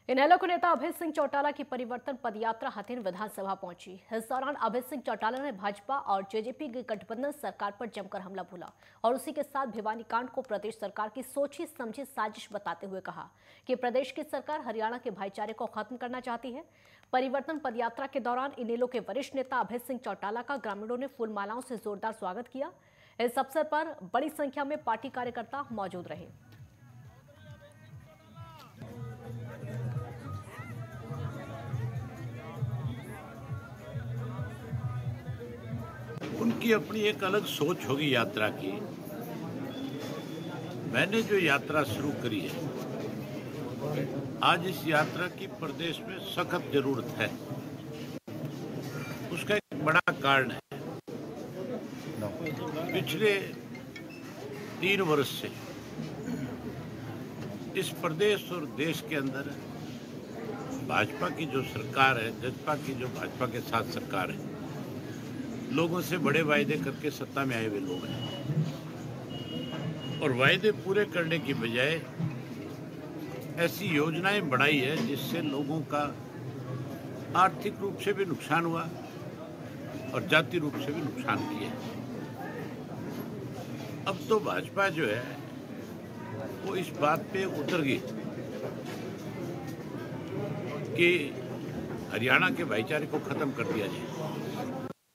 इनेलो के नेता अभय सिंह चौटाला की परिवर्तन पदयात्रा हथेन विधानसभा पहुंची। इस दौरान अभय सिंह चौटाला ने भाजपा और जेजेपी की गठबंधन सरकार पर जमकर हमला बोला और उसी के साथ भिवानी कांड को प्रदेश सरकार की सोची समझी साजिश बताते हुए कहा कि प्रदेश की सरकार हरियाणा के भाईचारे को खत्म करना चाहती है। परिवर्तन पदयात्रा के दौरान इनेलो के वरिष्ठ नेता अभय सिंह चौटाला का ग्रामीणों ने फूलमालाओं से जोरदार स्वागत किया। इस अवसर पर बड़ी संख्या में पार्टी कार्यकर्ता मौजूद रहे। उनकी अपनी एक अलग सोच होगी यात्रा की। मैंने जो यात्रा शुरू करी है, आज इस यात्रा की प्रदेश में सख्त जरूरत है। उसका एक बड़ा कारण है, पिछले 3 वर्ष से इस प्रदेश और देश के अंदर भाजपा की जो सरकार है, भाजपा के साथ सरकार है, लोगों से बड़े वायदे करके सत्ता में आए हुए लोग हैं और वायदे पूरे करने की बजाय ऐसी योजनाएं बढ़ाई है जिससे लोगों का आर्थिक रूप से भी नुकसान हुआ और जातीय रूप से भी नुकसान किया। अब तो भाजपा जो है वो इस बात पे उतर गई कि हरियाणा के भाईचारे को खत्म कर दिया जाए।